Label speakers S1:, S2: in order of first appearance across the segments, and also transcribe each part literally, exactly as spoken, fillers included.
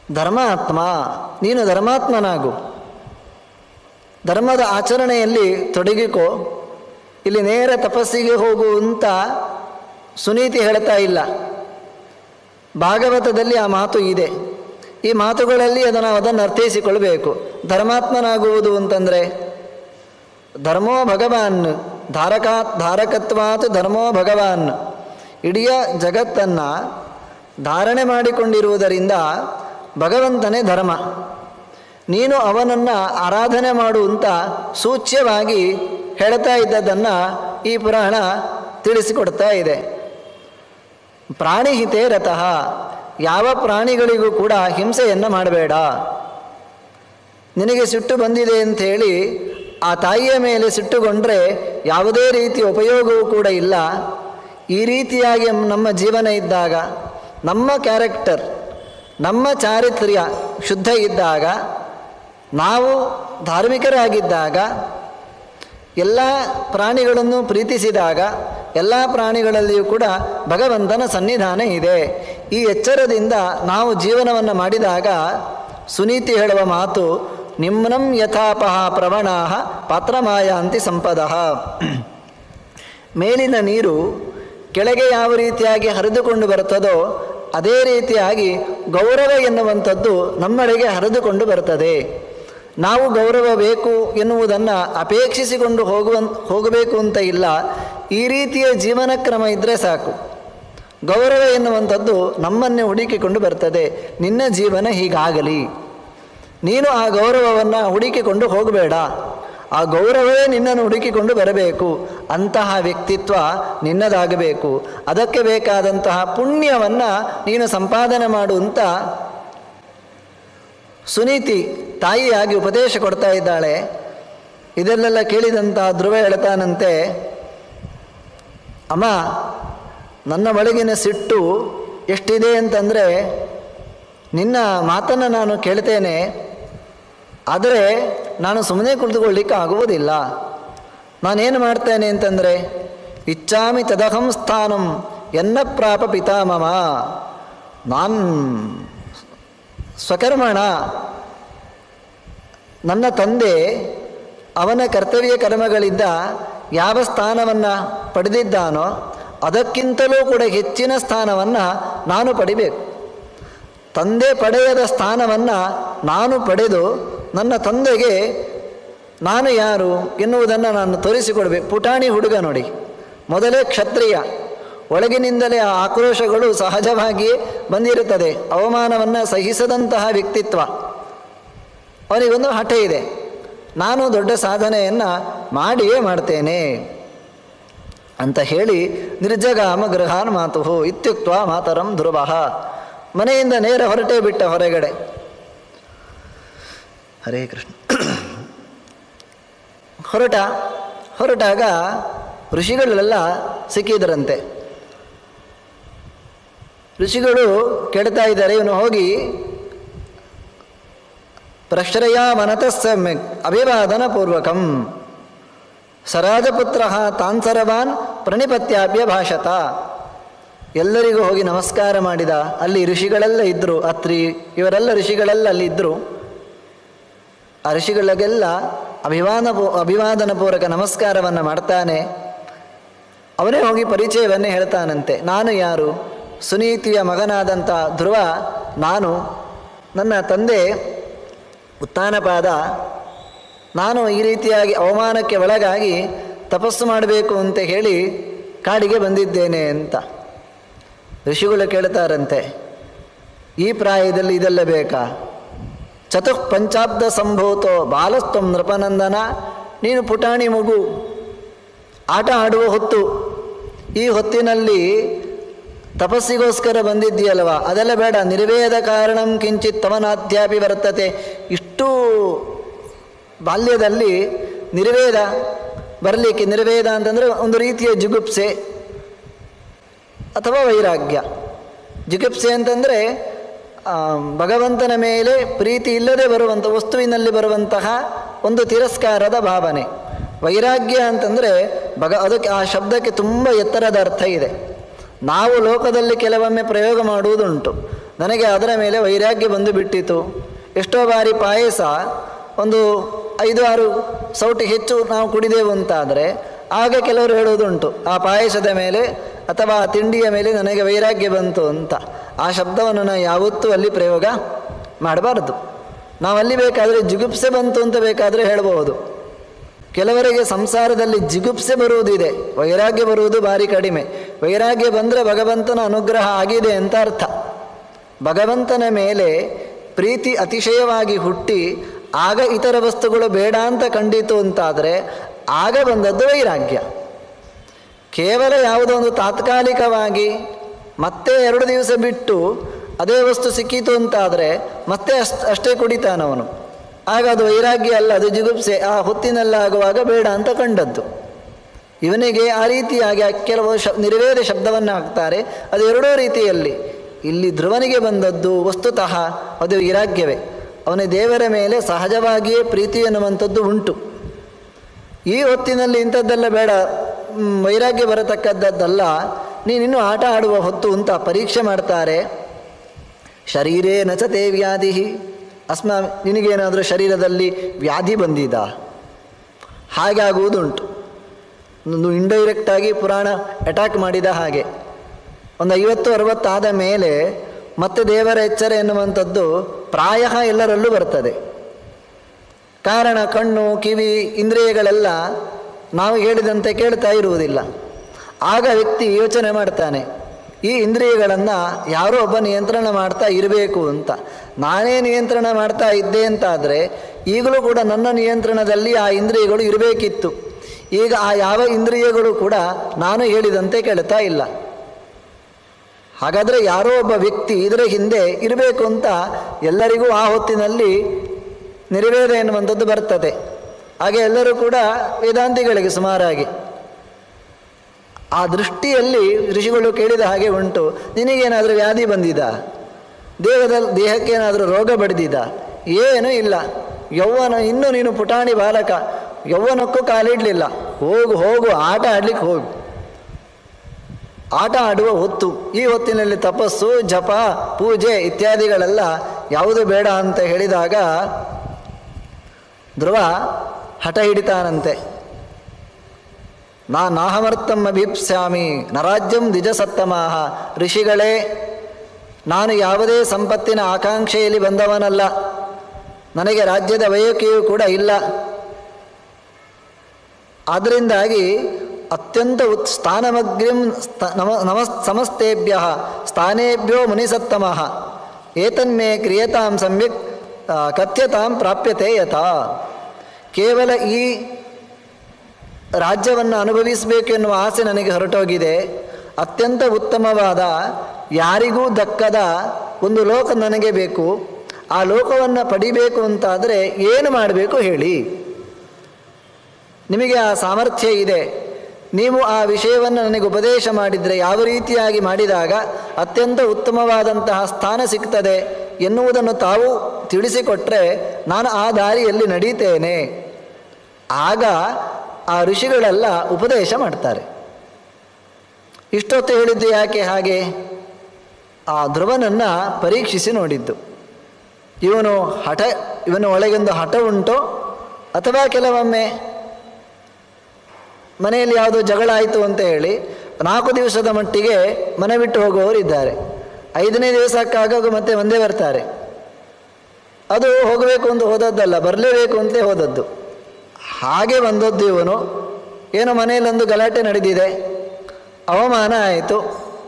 S1: ಧರ್ಮಾತ್ಮ, ನೀನು ಧರ್ಮಾತ್ಮನಾಗು, ಧರ್ಮದ ಆಚರಣೆಯಲ್ಲಿ ತೊಡಗಿಕೋ. ಇಲ್ಲಿ ನೇರ ತಪಸ್ಸಿಗೆ ಹೋಗು ಅಂತ ಸುನೀತಿ ಹೇಳ್ತಾ ಇಲ್ಲ. ಭಾಗವತದಲ್ಲಿ ಆ ಮಾತು ಇದೆ. ಈ ಮಾತುಗಳಲ್ಲಿ ಅದನ್ನು ಅದನ್ನು ಅರ್ಥೈಸಿಕೊಳ್ಬೇಕು. ಧರ್ಮಾತ್ಮನಾಗುವುದು ಅಂತಂದರೆ ಧರ್ಮೋ ಭಗವಾನ್, ಧಾರಕಾತ್ ಧಾರಕತ್ವಾತ್ ಧರ್ಮೋ ಭಗವಾನ್. ಇಡೀ ಜಗತ್ತನ್ನು ಧಾರಣೆ ಮಾಡಿಕೊಂಡಿರುವುದರಿಂದ ಭಗವಂತನೇ ಧರ್ಮ. ನೀನು ಅವನನ್ನು ಆರಾಧನೆ ಮಾಡುವಂತ ಸೂಚ್ಯವಾಗಿ ಹೇಳ್ತಾ ಇದ್ದದನ್ನು ಈ ಪುರಾಣ ತಿಳಿಸಿಕೊಡ್ತಾ ಇದೆ. ಪ್ರಾಣಿಹಿತೇ ರತಃ, ಯಾವ ಪ್ರಾಣಿಗಳಿಗೂ ಕೂಡ ಹಿಂಸೆಯನ್ನು ಮಾಡಬೇಡ. ನಿನಗೆ ಸಿಟ್ಟು ಬಂದಿದೆ ಅಂಥೇಳಿ ಆ ತಾಯಿಯ ಮೇಲೆ ಸಿಟ್ಟುಗೊಂಡ್ರೆ ಯಾವುದೇ ರೀತಿಯ ಉಪಯೋಗವೂ ಕೂಡ ಇಲ್ಲ. ಈ ರೀತಿಯಾಗಿ ನಮ್ಮ ಜೀವನ ಇದ್ದಾಗ, ನಮ್ಮ ಕ್ಯಾರೆಕ್ಟರ್, ನಮ್ಮ ಚಾರಿತ್ರ್ಯ ಶುದ್ಧ ಇದ್ದಾಗ, ನಾವು ಧಾರ್ಮಿಕರಾಗಿದ್ದಾಗ, ಎಲ್ಲ ಪ್ರಾಣಿಗಳನ್ನು ಪ್ರೀತಿಸಿದಾಗ, ಎಲ್ಲ ಪ್ರಾಣಿಗಳಲ್ಲಿಯೂ ಕೂಡ ಭಗವಂತನ ಸನ್ನಿಧಾನ ಇದೆ. ಈ ಎಚ್ಚರದಿಂದ ನಾವು ಜೀವನವನ್ನು ಮಾಡಿದಾಗ ಸುನೀತಿ ಹೇಳುವ ಮಾತು, ನಿಮ್ನಂ ಯಥಾಪಹ ಪ್ರವಣಾಹ ಪಾತ್ರಮಾಯಾಂತಿ ಸಂಪದಃ. ಮೇಲಿನ ನೀರು ಕೆಳಗೆ ಯಾವ ರೀತಿಯಾಗಿ ಹರಿದುಕೊಂಡು ಬರುತ್ತದೋ ಅದೇ ರೀತಿಯಾಗಿ ಗೌರವ ಎನ್ನುವಂಥದ್ದು ನಮ್ಮೆಡೆಗೆ ಹರಿದುಕೊಂಡು ಬರ್ತದೆ. ನಾವು ಗೌರವ ಬೇಕು ಎನ್ನುವುದನ್ನು ಅಪೇಕ್ಷಿಸಿಕೊಂಡು ಹೋಗುವ ಹೋಗಬೇಕು ಅಂತ ಇಲ್ಲ. ಈ ರೀತಿಯ ಜೀವನ ಕ್ರಮ ಇದ್ದರೆ ಸಾಕು. ಗೌರವ ಎನ್ನುವಂಥದ್ದು ನಮ್ಮನ್ನೇ ಹುಡುಕಿಕೊಂಡು ಬರ್ತದೆ. ನಿನ್ನ ಜೀವನ ಹೀಗಾಗಲಿ, ನೀನು ಆ ಗೌರವವನ್ನು ಹುಡುಕಿಕೊಂಡು ಹೋಗಬೇಡ, ಆ ಗೌರವವೇ ನಿನ್ನನ್ನು ಹುಡುಕಿಕೊಂಡು ಬರಬೇಕು. ಅಂತಹ ವ್ಯಕ್ತಿತ್ವ ನಿನ್ನದಾಗಬೇಕು. ಅದಕ್ಕೆ ಬೇಕಾದಂತಹ ಪುಣ್ಯವನ್ನು ನೀನು ಸಂಪಾದನೆ ಮಾಡುವಂಥ ಸುನೀತಿ ತಾಯಿಯಾಗಿ ಉಪದೇಶ ಕೊಡ್ತಾ ಇದ್ದಾಳೆ. ಇದೆಲ್ಲೆಲ್ಲ ಕೇಳಿದಂಥ ಧ್ರುವ ಹೇಳ್ತಾನಂತೆ, ಅಮ್ಮ, ನನ್ನ ಒಳಗಿನ ಸಿಟ್ಟು ಎಷ್ಟಿದೆ ಅಂತಂದರೆ ನಿನ್ನ ಮಾತನ್ನು ನಾನು ಕೇಳ್ತೇನೆ, ಆದರೆ ನಾನು ಸುಮ್ಮನೆ ಕುಳಿತುಕೊಳ್ಳಿಕ್ಕೆ ಆಗುವುದಿಲ್ಲ. ನಾನೇನು ಮಾಡ್ತೇನೆ ಅಂತಂದರೆ, ಇಚ್ಛಾಮಿ ತದಹಂ ಸ್ಥಾನಂ ಎನ್ನ ಪ್ರಾಪ ಪಿತಾಮಮ. ನಾನು ಸ್ವಕರ್ಮಣ, ನನ್ನ ತಂದೆ ಅವನ ಕರ್ತವ್ಯ ಕರ್ಮಗಳಿಂದ ಯಾವ ಸ್ಥಾನವನ್ನು ಪಡೆದಿದ್ದಾನೋ ಅದಕ್ಕಿಂತಲೂ ಕೂಡ ಹೆಚ್ಚಿನ ಸ್ಥಾನವನ್ನು ನಾನು ಪಡಿಬೇಕು. ತಂದೆ ಪಡೆಯದ ಸ್ಥಾನವನ್ನು ನಾನು ಪಡೆದು ನನ್ನ ತಂದೆಗೆ ನಾನು ಯಾರು ಎನ್ನುವುದನ್ನು ನಾನು ತೋರಿಸಿಕೊಡ್ಬೇಕು. ಪುಟಾಣಿ ಹುಡುಗ ನೋಡಿ, ಮೊದಲೇ ಕ್ಷತ್ರಿಯ, ಒಳಗಿನಿಂದಲೇ ಆ ಆಕ್ರೋಶಗಳು ಸಹಜವಾಗಿಯೇ ಬಂದಿರುತ್ತದೆ. ಅವಮಾನವನ್ನು ಸಹಿಸದಂತಹ ವ್ಯಕ್ತಿತ್ವ. ಅವನಿಗೊಂದು ಹಠ ಇದೆ, ನಾನು ದೊಡ್ಡ ಸಾಧನೆಯನ್ನು ಮಾಡಿಯೇ ಮಾಡ್ತೇನೆ ಅಂತ ಹೇಳಿ ನಿರ್ಜಗಾಮ ಗೃಹಾನ್ ಮಾತುಹು ಇತ್ಯುಕ್ತ ಮಾತರಂ ಧ್ರುವಃ. ಮನೆಯಿಂದ ನೇರ ಹೊರಟೇ ಬಿಟ್ಟ ಹೊರಗಡೆ. ಹರೇ ಕೃಷ್ಣ. ಹೊರಟ ಹೊರಟಾಗ ಋಷಿಗಳೆಲ್ಲ ಸಿಕ್ಕಿದರಂತೆ. ಋಷಿಗಳು ಕೇಳ್ತಾ ಇದ್ದಾರೆ, ಇವನು ಹೋಗಿ ಪ್ರಶ್ರಯ ಮನತಃ ಸಮ್ಯಕ್ ಅಭಿವಾದನ ಪೂರ್ವಕಂ ಸರಾಜಪುತ್ರ ತಾನ್ ಸರ್ವಾನ್ ಪ್ರಣಿಪತ್ಯಾಭ್ಯ ಭಾಷತ. ಎಲ್ಲರಿಗೂ ಹೋಗಿ ನಮಸ್ಕಾರ ಮಾಡಿದ. ಅಲ್ಲಿ ಋಷಿಗಳೆಲ್ಲ ಇದ್ದರು, ಅತ್ರಿ ಇವರೆಲ್ಲ ಋಷಿಗಳೆಲ್ಲ ಅಲ್ಲಿ ಇದ್ದರು. ಆ ಋಷಿಗಳಿಗೆಲ್ಲ ಅಭಿವಾದ ಅಭಿವಾದನ ಪೂರ್ವಕ ನಮಸ್ಕಾರವನ್ನು ಮಾಡ್ತಾನೆ. ಅವನೇ ಹೋಗಿ ಪರಿಚಯವನ್ನೇ ಹೇಳ್ತಾನಂತೆ. ನಾನು ಯಾರು? ಸುನೀತಿಯ ಮಗನಾದಂಥ ಧ್ರುವ ನಾನು. ನನ್ನ ತಂದೆ ಉತ್ಥಾನಪಾದ. ನಾನು ಈ ರೀತಿಯಾಗಿ ಅವಮಾನಕ್ಕೆ ಒಳಗಾಗಿ ತಪಸ್ಸು ಮಾಡಬೇಕು ಅಂತ ಹೇಳಿ ಕಾಡಿಗೆ ಬಂದಿದ್ದೇನೆ ಅಂತ. ಋಷಿಗಳು ಕೇಳ್ತಾರಂತೆ, ಈ ಪ್ರಾಯದಲ್ಲಿ ಇದೆಲ್ಲ ಬೇಕಾ? ಚತುಃ ಪಂಚಾಬ್ದ ಸಂಭೂತೋ ಬಾಲಸ್ತಂ ನೃಪನಂದನ. ನೀನು ಪುಟಾಣಿ ಮಗು, ಆಟ ಆಡುವ ಹೊತ್ತು. ಈ ಹೊತ್ತಿನಲ್ಲಿ ತಪಸ್ಸಿಗೋಸ್ಕರ ಬಂದಿದ್ದೀಯಲ್ವ, ಅದೆಲ್ಲ ಬೇಡ. ನಿರ್ವೇದ ಕಾರಣಂ ಕಿಂಚಿತ್ ತವನಾಧ್ಯಾಪಿ ವರ್ತತೆ. ಇಷ್ಟು ಬಾಲ್ಯದಲ್ಲಿ ನಿರ್ವೇದ ಬರಲಿಕ್ಕೆ, ನಿರ್ವೇದ ಅಂತಂದರೆ ಒಂದು ರೀತಿಯ ಜಿಗುಪ್ಸೆ ಅಥವಾ ವೈರಾಗ್ಯ. ಜಿಗುಪ್ಸೆ ಅಂತಂದರೆ ಭಗವಂತನ ಮೇಲೆ ಪ್ರೀತಿ ಇಲ್ಲದೆ ಬರುವಂಥ ವಸ್ತುವಿನಲ್ಲಿ ಬರುವಂತಹ ಒಂದು ತಿರಸ್ಕಾರದ ಭಾವನೆ. ವೈರಾಗ್ಯ ಅಂತಂದರೆ ಭಗ ಅದಕ್ಕೆ ಆ ಶಬ್ದಕ್ಕೆ ತುಂಬ ಎತ್ತರದ ಅರ್ಥ ಇದೆ. ನಾವು ಲೋಕದಲ್ಲಿ ಕೆಲವೊಮ್ಮೆ ಪ್ರಯೋಗ ಮಾಡುವುದುಂಟು. ನನಗೆ ಅದರ ಮೇಲೆ ವೈರಾಗ್ಯ ಬಂದು ಬಿಟ್ಟಿತು. ಎಷ್ಟೋ ಬಾರಿ ಪಾಯಸ ಒಂದು ಐದು ಆರು ಸೌಟಿ ಹೆಚ್ಚು ನಾವು ಕುಡಿದೆವು ಅಂತಾದರೆ ಆಗ ಕೆಲವರು ಹೇಳುವುದುಂಟು, ಆ ಪಾಯಸದ ಮೇಲೆ ಅಥವಾ ಆ ತಿಂಡಿಯ ಮೇಲೆ ನನಗೆ ವೈರಾಗ್ಯ ಬಂತು ಅಂತ. ಆ ಶಬ್ದವನ್ನು ನಾವು ಯಾವತ್ತೂ ಅಲ್ಲಿ ಪ್ರಯೋಗ ಮಾಡಬಾರ್ದು. ನಾವಲ್ಲಿ ಬೇಕಾದರೆ ಜಿಗುಪ್ಸೆ ಬಂತು ಅಂತ ಬೇಕಾದರೆ ಹೇಳಬಹುದು. ಕೆಲವರಿಗೆ ಸಂಸಾರದಲ್ಲಿ ಜಿಗುಪ್ಸೆ ಬರುವುದಿದೆ, ವೈರಾಗ್ಯ ಬರುವುದು ಭಾರಿ ಕಡಿಮೆ. ವೈರಾಗ್ಯ ಬಂದರೆ ಭಗವಂತನ ಅನುಗ್ರಹ ಆಗಿದೆ ಅಂತ ಅರ್ಥ. ಭಗವಂತನ ಮೇಲೆ ಪ್ರೀತಿ ಅತಿಶಯವಾಗಿ ಹುಟ್ಟಿ ಆಗ ಇತರ ವಸ್ತುಗಳು ಬೇಡ ಅಂತ ಕಂಡಿತು ಅಂತಾದರೆ ಆಗ ಬಂದದ್ದು ವೈರಾಗ್ಯ. ಕೇವಲ ಯಾವುದೋ ಒಂದು ತಾತ್ಕಾಲಿಕವಾಗಿ ಮತ್ತೆ ಎರಡು ದಿವಸ ಬಿಟ್ಟು ಅದೇ ವಸ್ತು ಸಿಕ್ಕಿತು ಅಂತಾದರೆ ಮತ್ತೆ ಅಷ್ಟು ಅಷ್ಟೇ ಕುಡಿತಾನವನು, ಆಗ ಅದು ವೈರಾಗ್ಯ ಅಲ್ಲ, ಅದು ಜಿಗುಪ್ಸೆ. ಆ ಹೊತ್ತಿನಲ್ಲಾಗುವಾಗ ಬೇಡ ಅಂತ ಕಂಡದ್ದು. ಇವನಿಗೆ ಆ ರೀತಿಯಾಗಿ ಕೆಲವು ಶ ನಿರ್ವೇದ ಶಬ್ದವನ್ನು ಹಾಕ್ತಾರೆ. ಅದು ಎರಡೂ ರೀತಿಯಲ್ಲಿ. ಇಲ್ಲಿ ಧ್ರುವನಿಗೆ ಬಂದದ್ದು ವಸ್ತುತಃ ಅದು ವೈರಾಗ್ಯವೇ. ಅವನ ದೇವರ ಮೇಲೆ ಸಹಜವಾಗಿಯೇ ಪ್ರೀತಿ ಎನ್ನುವಂಥದ್ದು ಉಂಟು. ಈ ಹೊತ್ತಿನಲ್ಲಿ ಇಂಥದ್ದೆಲ್ಲ ಬೇಡ, ವೈರಾಗ್ಯ ಬರತಕ್ಕದ್ದದ್ದಲ್ಲ, ನೀನಿನ್ನೂ ಆಟ ಆಡುವ ಹೊತ್ತು ಅಂತ ಪರೀಕ್ಷೆ ಮಾಡ್ತಾರೆ. ಶರೀರೇ ನಚತೆ ವ್ಯಾಧಿ ಅಸ್ಮಾ, ನಿನಗೇನಾದರೂ ಶರೀರದಲ್ಲಿ ವ್ಯಾಧಿ ಬಂದಿದ? ಹಾಗಾಗುವುದುಂಟು. ಒಂದು ಇಂಡೈರೆಕ್ಟಾಗಿ ಪುರಾಣ ಅಟ್ಯಾಕ್ ಮಾಡಿದ ಹಾಗೆ. ಒಂದು ಐವತ್ತು ಅರವತ್ತಾದ ಮೇಲೆ ಮತ್ತೆ ದೇವರ ಎಚ್ಚರ ಎನ್ನುವಂಥದ್ದು ಪ್ರಾಯ ಎಲ್ಲರಲ್ಲೂ ಬರ್ತದೆ. ಕಾರಣ ಕಣ್ಣು ಕಿವಿ ಇಂದ್ರಿಯಗಳೆಲ್ಲ ನಾವು ಹೇಳಿದಂತೆ ಕೇಳ್ತಾ ಇರುವುದಿಲ್ಲ. ಆಗ ವ್ಯಕ್ತಿ ಯೋಚನೆ ಮಾಡ್ತಾನೆ, ಈ ಇಂದ್ರಿಯಗಳನ್ನು ಯಾರೋ ಒಬ್ಬ ನಿಯಂತ್ರಣ ಮಾಡ್ತಾ ಇರಬೇಕು ಅಂತ. ನಾನೇ ನಿಯಂತ್ರಣ ಮಾಡ್ತಾ ಇದ್ದೆ ಅಂತಾದರೆ ಈಗಲೂ ಕೂಡ ನನ್ನ ನಿಯಂತ್ರಣದಲ್ಲಿ ಆ ಇಂದ್ರಿಯಗಳು ಇರಬೇಕಿತ್ತು. ಈಗ ಆ ಯಾವ ಇಂದ್ರಿಯಗಳು ಕೂಡ ನಾನು ಹೇಳಿದಂತೆ ಕೇಳ್ತಾ ಇಲ್ಲ. ಹಾಗಾದರೆ ಯಾರೋ ಒಬ್ಬ ವ್ಯಕ್ತಿ ಇದರ ಹಿಂದೆ ಇರಬೇಕು ಅಂತ ಎಲ್ಲರಿಗೂ ಆ ಹೊತ್ತಿನಲ್ಲಿ ನಿರ್ವೇದ ಎನ್ನುವಂಥದ್ದು ಬರ್ತದೆ. ಹಾಗೆ ಎಲ್ಲರೂ ಕೂಡ ವೇದಾಂತಿಗಳಿಗೆ ಸುಮಾರಾಗಿ ಆ ದೃಷ್ಟಿಯಲ್ಲಿ ಋಷಿಗಳು ಕೇಳಿದ ಹಾಗೆ ಉಂಟು. ನಿನಗೇನಾದರೂ ವ್ಯಾಧಿ ಬಂದಿದ? ದೇಹದಲ್ಲಿ ದೇಹಕ್ಕೇನಾದರೂ ರೋಗ ಬಡಿದಿದ? ಏನೂ ಇಲ್ಲ. ಯೌವನ ಇನ್ನೂ ನೀನು ಪುಟಾಣಿ ಬಾಲಕ, ಯೌವನಕ್ಕೂ ಕಾಲಿಡಲಿಲ್ಲ. ಹೋಗು ಹೋಗು ಆಟ ಆಡ್ಲಿಕ್ಕೆ ಹೋಗು. ಆಟ ಆಡುವ ಹೊತ್ತು. ಈ ಹೊತ್ತಿನಲ್ಲಿ ತಪಸ್ಸು ಜಪ ಪೂಜೆ ಇತ್ಯಾದಿಗಳೆಲ್ಲ ಯಾವುದು ಬೇಡ ಅಂತ ಹೇಳಿದಾಗ ಧ್ರುವ ಹಠ ಹಿಡಿತಾನಂತೆ. ನಾ ನಾಹಮರ್ಥಂ ಅಭೀಪ್ಸ್ಯಾಮಿ ನರಾಜ್ಯಂ ದ್ವಿಜಸತ್ತಮಾಹ. ಋಷಿಗಳೇ, ನಾನು ಯಾವುದೇ ಸಂಪತ್ತಿನ ಆಕಾಂಕ್ಷೆಯಲ್ಲಿ ಬಂದವನಲ್ಲ, ನನಗೆ ರಾಜ್ಯದ ಬಯಕೆಯೂ ಕೂಡ ಇಲ್ಲ. ಆದ್ದರಿಂದಾಗಿ ಅತ್ಯಂತ ಉತ್ ಸ್ಥಾನಮಗ್ರಿಂ ನಮ ನಮ ಸಮಸ್ತೇಭ್ಯ ಸ್ಥಾನೇಭ್ಯೋ ಮುನಿಸತ್ತಮಃ ಏತನ್ಮೇ ಕ್ರಿಯತಾಂ ಸಮ್ಯಕ್ ಕಥ್ಯತಾಂ ಪ್ರಾಪ್ಯತೆ ಯಥಾ. ಕೇವಲ ಈ ರಾಜ್ಯವನ್ನು ಅನುಭವಿಸಬೇಕು ಎನ್ನುವ ಆಸೆ ನನಗೆ ಹೊರಟೋಗಿದೆ. ಅತ್ಯಂತ ಉತ್ತಮವಾದ ಯಾರಿಗೂ ದಕ್ಕದ ಒಂದು ಲೋಕ ನನಗೆ ಬೇಕು. ಆ ಲೋಕವನ್ನು ಪಡಿಬೇಕು ಅಂತಾದರೆ ಏನು ಮಾಡಬೇಕು ಹೇಳಿ. ನಿಮಗೆ ಆ ಸಾಮರ್ಥ್ಯ ಇದೆ. ನೀವು ಆ ವಿಷಯವನ್ನು ನನಗೆ ಉಪದೇಶ ಮಾಡಿದರೆ, ಯಾವ ರೀತಿಯಾಗಿ ಮಾಡಿದಾಗ ಅತ್ಯಂತ ಉತ್ತಮವಾದಂತಹ ಸ್ಥಾನ ಸಿಗ್ತದೆ ಎನ್ನುವುದನ್ನು ತಾವು ತಿಳಿಸಿಕೊಟ್ರೆ ನಾನು ಆ ದಾರಿಯಲ್ಲಿ ನಡೀತೇನೆ. ಆಗ ಆ ಋಷಿಗಳೆಲ್ಲ ಉಪದೇಶ ಮಾಡ್ತಾರೆ. ಇಷ್ಟೊತ್ತು ಹೇಳಿದ್ದು ಯಾಕೆ ಹಾಗೆ? ಆ ಧ್ರುವನನ್ನು ಪರೀಕ್ಷಿಸಿ ನೋಡಿದ್ದು. ಇವನು ಹಠ ಇವನ ಒಳಗೊಂದು ಹಠ ಉಂಟೋ, ಅಥವಾ ಕೆಲವೊಮ್ಮೆ ಮನೆಯಲ್ಲಿ ಯಾವುದೋ ಜಗಳ ಆಯಿತು ಅಂತ ಹೇಳಿ ನಾಲ್ಕು ದಿವಸದ ಮಟ್ಟಿಗೆ ಮನೆ ಬಿಟ್ಟು ಹೋಗುವವರು ಇದ್ದಾರೆ. ಐದನೇ ದಿವಸಕ್ಕಾಗ ಮತ್ತೆ ಒಂದೇ ಬರ್ತಾರೆ. ಅದು ಹೋಗಬೇಕು ಅಂತ ಹೋದದ್ದಲ್ಲ, ಬರಲೇಬೇಕು ಅಂತಲೇ ಹೋದದ್ದು. ಹಾಗೆ ಬಂದದ್ದು ಇವನು. ಏನೋ ಮನೆಯಲ್ಲೊಂದು ಗಲಾಟೆ ನಡೆದಿದೆ, ಅವಮಾನ ಆಯಿತು.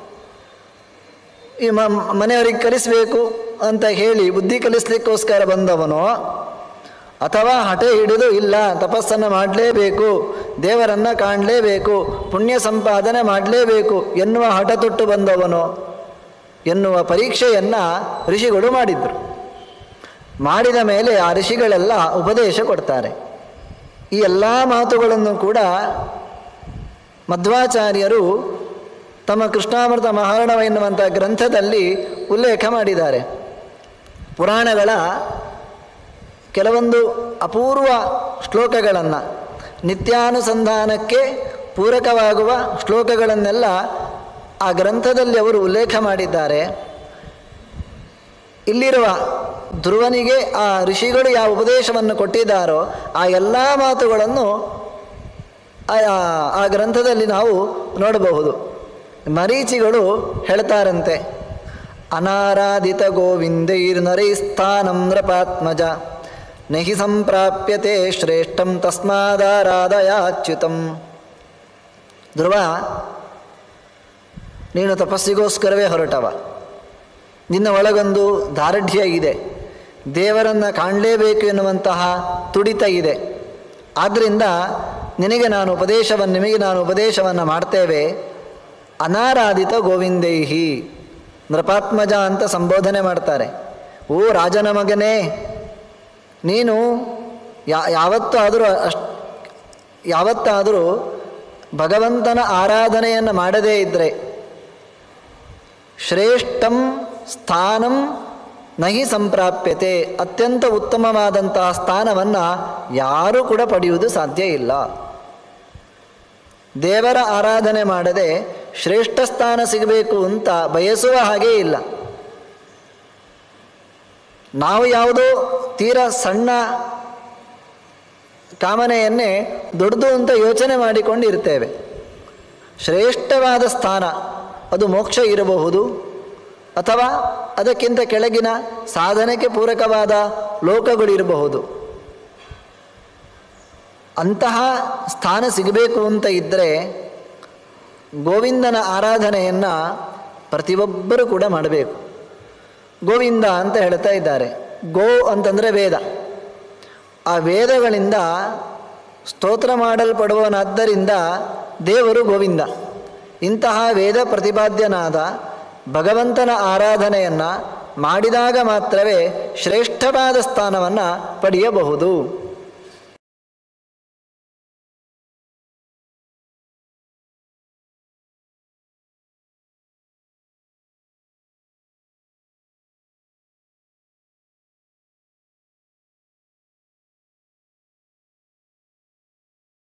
S1: ಈ ಮ ಮನೆಯವರಿಗೆ ಕಲಿಸಬೇಕು ಅಂತ ಹೇಳಿ ಬುದ್ಧಿ ಕಲಿಸ್ಲಿಕ್ಕೋಸ್ಕರ ಬಂದವನೋ, ಅಥವಾ ಹಠ ಹಿಡಿದು ಇಲ್ಲ ತಪಸ್ಸನ್ನು ಮಾಡಲೇಬೇಕು, ದೇವರನ್ನು ಕಾಣಲೇಬೇಕು, ಪುಣ್ಯ ಸಂಪಾದನೆ ಮಾಡಲೇಬೇಕು ಎನ್ನುವ ಹಠ ತೊಟ್ಟು ಬಂದವನು ಎನ್ನುವ ಪರೀಕ್ಷೆಯನ್ನು ಋಷಿಗಳು ಮಾಡಿದರು. ಮಾಡಿದ ಮೇಲೆ ಆ ಋಷಿಗಳೆಲ್ಲ ಉಪದೇಶ ಕೊಡ್ತಾರೆ. ಈ ಎಲ್ಲ ಮಾತುಗಳನ್ನು ಕೂಡ ಮಧ್ವಾಚಾರ್ಯರು ತಮ್ಮ ಕೃಷ್ಣಾಮೃತ ಮಹಾರ್ಣವ ಎನ್ನುವಂಥ ಗ್ರಂಥದಲ್ಲಿ ಉಲ್ಲೇಖ ಮಾಡಿದ್ದಾರೆ. ಪುರಾಣಗಳ ಕೆಲವೊಂದು ಅಪೂರ್ವ ಶ್ಲೋಕಗಳನ್ನು, ನಿತ್ಯಾನುಸಂಧಾನಕ್ಕೆ ಪೂರಕವಾಗುವ ಶ್ಲೋಕಗಳನ್ನೆಲ್ಲ ಆ ಗ್ರಂಥದಲ್ಲಿ ಅವರು ಉಲ್ಲೇಖ ಮಾಡಿದ್ದಾರೆ. ಇಲ್ಲಿರುವ ಧ್ರುವನಿಗೆ ಆ ಋಷಿಗಳು ಯಾವ ಉಪದೇಶವನ್ನು ಕೊಟ್ಟಿದ್ದಾರೋ ಆ ಎಲ್ಲ ಮಾತುಗಳನ್ನು ಆ ಗ್ರಂಥದಲ್ಲಿ ನಾವು ನೋಡಬಹುದು. ಮರೀಚಿಗಳು ಹೇಳ್ತಾರಂತೆ, ಅನಾರಾಧಿತ ಗೋವಿಂದೈರ್ ನರೈಸ್ಥಾನಂ ನೃಪಾತ್ಮಜ ನಹಿ ಸಂಪ್ರಾಪ್ಯತೆ ಶ್ರೇಷ್ಠಂ ತಸ್ಮಾದಾರಾಧಯಾಚ್ಯುತಂ. ಧ್ರುವ, ನೀನು ತಪಸ್ಸಿಗೋಸ್ಕರವೇ ಹೊರಟವ. ನಿನ್ನ ಒಳಗೊಂದು ದಾರ್ಢ್ಯ ಇದೆ, ದೇವರನ್ನು ಕಾಣಲೇಬೇಕು ಎನ್ನುವಂತಹ ತುಡಿತ ಇದೆ. ಆದ್ದರಿಂದ ನಿನಗೆ ನಾನು ಉಪದೇಶವನ್ನು ನಿಮಗೆ ನಾನು ಉಪದೇಶವನ್ನು ಮಾಡ್ತೇವೆ. ಅನಾರಾಧಿತ ಗೋವಿಂದೈಹಿ, ನೃಪಾತ್ಮಜ ಅಂತ ಸಂಬೋಧನೆ ಮಾಡ್ತಾರೆ. ಓ ರಾಜನ ಮಗನೇ, ನೀನು ಯಾ ಯಾವತ್ತಾದರೂ ಅಷ್ಟು ಯಾವತ್ತಾದರೂ ಭಗವಂತನ ಆರಾಧನೆಯನ್ನು ಮಾಡದೇ ಇದ್ದರೆ ಶ್ರೇಷ್ಠಂ ಸ್ಥಾನಂ ನಹಿ ಸಂಪ್ರಾಪ್ಯತೆ, ಅತ್ಯಂತ ಉತ್ತಮವಾದಂತಹ ಸ್ಥಾನವನ್ನು ಯಾರೂ ಕೂಡ ಪಡೆಯುವುದು ಸಾಧ್ಯ ಇಲ್ಲ. ದೇವರ ಆರಾಧನೆ ಮಾಡದೆ ಶ್ರೇಷ್ಠ ಸ್ಥಾನ ಸಿಗಬೇಕು ಅಂತ ಬಯಸುವ ಹಾಗೇ ಇಲ್ಲ. ನಾವು ಯಾವುದೋ ತೀರ ಸಣ್ಣ ಕಾಮನೆಯನ್ನೇ ದೊಡ್ಡದು ಅಂತ ಯೋಚನೆ ಮಾಡಿಕೊಂಡು ಇರ್ತೇವೆ. ಶ್ರೇಷ್ಠವಾದ ಸ್ಥಾನ ಅದು ಮೋಕ್ಷ ಇರಬಹುದು, ಅಥವಾ ಅದಕ್ಕಿಂತ ಕೆಳಗಿನ ಸಾಧನೆಗೆ ಪೂರಕವಾದ ಲೋಕಗಳಿರಬಹುದು. ಅಂತಹ ಸ್ಥಾನ ಸಿಗಬೇಕು ಅಂತ ಇದ್ದರೆ ಗೋವಿಂದನ ಆರಾಧನೆಯನ್ನು ಪ್ರತಿಯೊಬ್ಬರೂ ಕೂಡ ಮಾಡಬೇಕು. ಗೋವಿಂದ ಅಂತ ಹೇಳ್ತಾ ಇದ್ದಾರೆ. ಗೋ ಅಂತಂದರೆ ವೇದ. ಆ ವೇದಗಳಿಂದ ಸ್ತೋತ್ರ ಮಾಡಲ್ಪಡುವನಾದ್ದರಿಂದ ದೇವರು ಗೋವಿಂದ. ಇಂತಹ ವೇದ ಪ್ರತಿಪಾದ್ಯನಾದ ಭಗವಂತನ ಆರಾಧನೆಯನ್ನು ಮಾಡಿದಾಗ ಮಾತ್ರವೇ ಶ್ರೇಷ್ಠವಾದ ಸ್ಥಾನವನ್ನು ಪಡೆಯಬಹುದು.